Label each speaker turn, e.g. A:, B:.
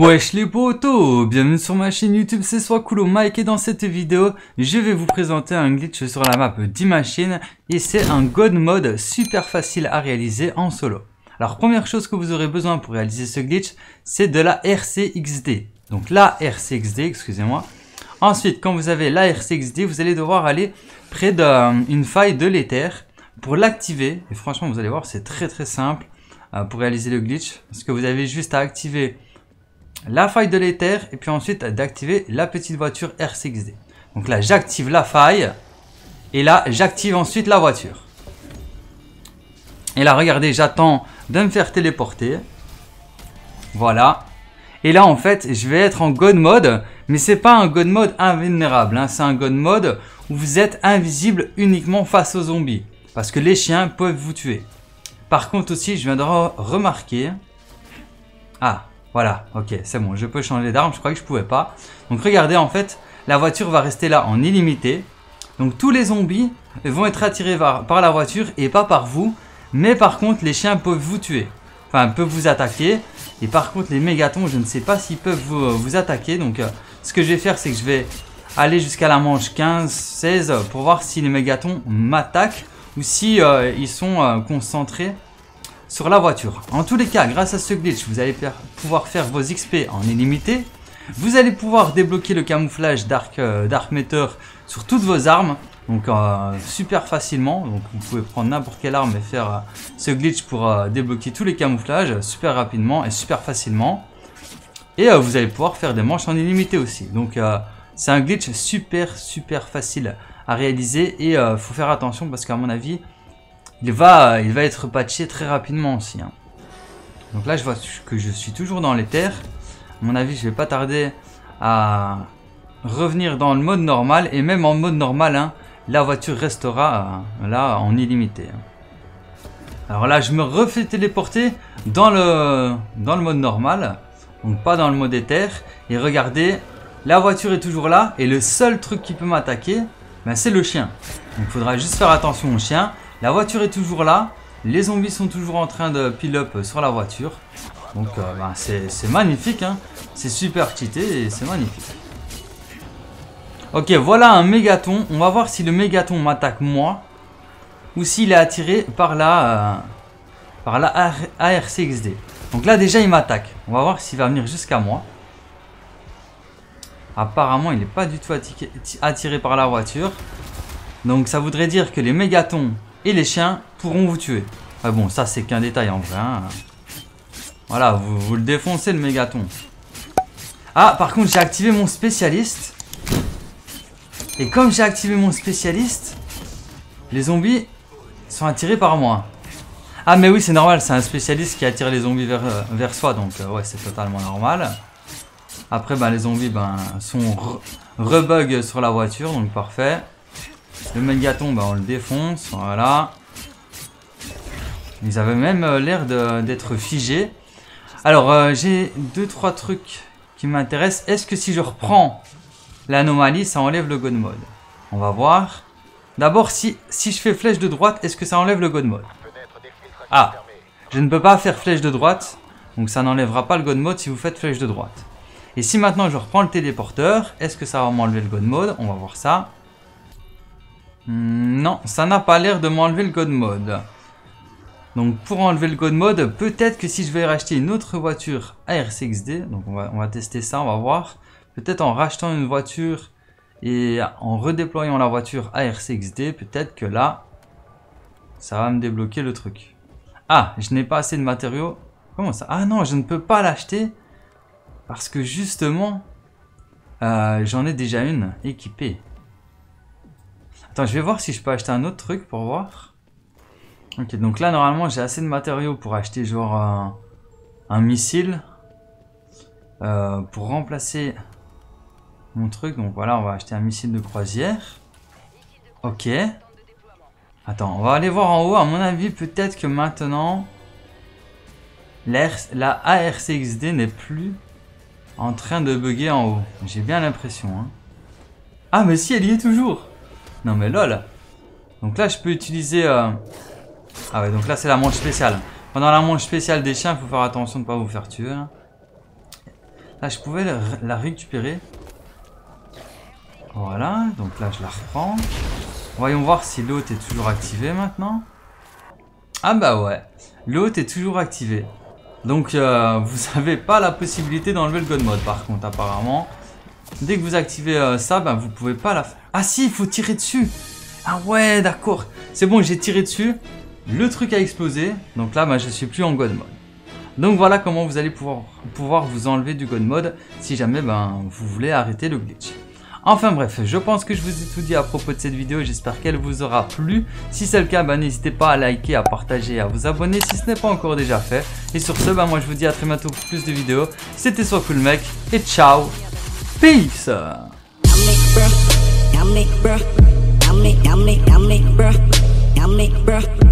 A: Wesh les potos, bienvenue sur ma chaîne YouTube, c'est Swakulo Mike et dans cette vidéo, je vais vous présenter un glitch sur la map d'Imachine et c'est un God Mode super facile à réaliser en solo. Alors première chose que vous aurez besoin pour réaliser ce glitch, c'est de la RCXD. Donc la RCXD, excusez-moi. Ensuite, quand vous avez la RCXD, vous allez devoir aller près d'une faille de l'éther pour l'activer. Et franchement, vous allez voir, c'est très simple pour réaliser le glitch. Parce que vous avez juste à activer la faille de l'éther et puis ensuite d'activer la petite voiture RCXD. Donc là, j'active la faille et là, j'active ensuite la voiture. Et là, regardez, j'attends de me faire téléporter. Voilà. Et là, en fait, je vais être en God Mode, mais c'est pas un God Mode invulnérable, hein. C'est un God Mode où vous êtes invisible uniquement face aux zombies. Parce que les chiens peuvent vous tuer. Par contre aussi, je viens de remarquer... Ah, voilà, ok, c'est bon, je peux changer d'arme, je croyais que je pouvais pas. Donc regardez, en fait, la voiture va rester là en illimité. Donc tous les zombies vont être attirés par la voiture et pas par vous. Mais par contre, les chiens peuvent vous tuer. Enfin, peuvent vous attaquer. Et par contre, les mégatons, je ne sais pas s'ils peuvent vous attaquer. Donc, ce que je vais faire, c'est que je vais aller jusqu'à la manche 15-16 pour voir si les mégatons m'attaquent ou si ils sont concentrés sur la voiture. En tous les cas, grâce à ce glitch, vous allez pouvoir faire vos XP en illimité. Vous allez pouvoir débloquer le camouflage Dark Matter sur toutes vos armes. Donc super facilement, donc vous pouvez prendre n'importe quelle arme et faire ce glitch pour débloquer tous les camouflages super rapidement et super facilement. Et vous allez pouvoir faire des manches en illimité aussi. Donc c'est un glitch super facile à réaliser et faut faire attention parce qu'à mon avis il va être patché très rapidement aussi, hein. Donc là je vois que je suis toujours dans l'éther. À mon avis je vais pas tarder à revenir dans le mode normal et même en mode normal, hein, la voiture restera là en illimité. Alors là, je me refais téléporter dans le mode normal. Donc pas dans le mode éther. Et regardez, la voiture est toujours là. Et le seul truc qui peut m'attaquer, ben, c'est le chien. Donc il faudra juste faire attention au chien. La voiture est toujours là. Les zombies sont toujours en train de pile up sur la voiture. Donc ben, c'est magnifique, hein. C'est super cheaté et c'est magnifique. Ok, voilà un mégaton. On va voir si le mégaton m'attaque moi ou s'il est attiré par la ARCXD. Donc là déjà il m'attaque. On va voir s'il va venir jusqu'à moi. Apparemment il n'est pas du tout attiré par la voiture. Donc ça voudrait dire que les mégatons et les chiens pourront vous tuer. Ah bon, ça c'est qu'un détail en vrai, hein. Voilà, vous le défoncez le mégaton. Ah, par contre j'ai activé mon spécialiste. Et comme j'ai activé mon spécialiste, les zombies sont attirés par moi. Ah mais oui, c'est normal, c'est un spécialiste qui attire les zombies vers soi, donc ouais, c'est totalement normal. Après, ben, les zombies sont rebug sur la voiture, donc parfait. Le mégaton, ben, on le défonce, voilà. Ils avaient même l'air d'être figés. Alors, j'ai 2-3 trucs qui m'intéressent. Est-ce que si je reprends l'anomalie, ça enlève le God Mode? On va voir. D'abord, si je fais flèche de droite, est-ce que ça enlève le God Mode? Ah, je ne peux pas faire flèche de droite. Donc ça n'enlèvera pas le God Mode si vous faites flèche de droite. Et si maintenant je reprends le téléporteur, est-ce que ça va m'enlever le God Mode? On va voir ça. Non, ça n'a pas l'air de m'enlever le God Mode. Donc pour enlever le God Mode, peut-être que si je vais racheter une autre voiture ARCXD, donc on va tester ça, on va voir. Peut-être en rachetant une voiture et en redéployant la voiture ARCXD, peut-être que là, ça va me débloquer le truc. Ah, je n'ai pas assez de matériaux. Comment ça? Ah non, je ne peux pas l'acheter parce que justement, j'en ai déjà une équipée. Attends, je vais voir si je peux acheter un autre truc pour voir. Ok, donc là, normalement, j'ai assez de matériaux pour acheter genre un missile. Pour remplacer mon truc, donc voilà, on va acheter un missile de croisière. Ok. Attends, on va aller voir en haut. À mon avis, peut-être que maintenant, la ARCXD n'est plus en train de bugger en haut. J'ai bien l'impression, hein. Ah, mais si, elle y est toujours. Non, mais lol. Donc là, je peux utiliser... Ah ouais, donc là, c'est la manche spéciale. Pendant la manche spéciale des chiens, il faut faire attention de ne pas vous faire tuer, hein. Là, je pouvais la récupérer. Voilà, donc là, je la reprends. Voyons voir si l'hôte est toujours activé maintenant. Ah bah ouais, l'hôte est toujours activé. Donc, vous n'avez pas la possibilité d'enlever le God Mode, par contre, apparemment. Dès que vous activez ça, ben, vous pouvez pas la... Ah si, il faut tirer dessus. Ah ouais, d'accord. C'est bon, j'ai tiré dessus. Le truc a explosé. Donc là, ben, je suis plus en God Mode. Donc voilà comment vous allez pouvoir vous enlever du God Mode si jamais ben, vous voulez arrêter le glitch. Enfin bref, je pense que je vous ai tout dit à propos de cette vidéo, j'espère qu'elle vous aura plu. Si c'est le cas, ben, n'hésitez pas à liker, à partager, à vous abonner si ce n'est pas encore déjà fait. Et sur ce, ben, moi je vous dis à très bientôt pour plus de vidéos. C'était SoisCoolMec et ciao, peace. Bruh.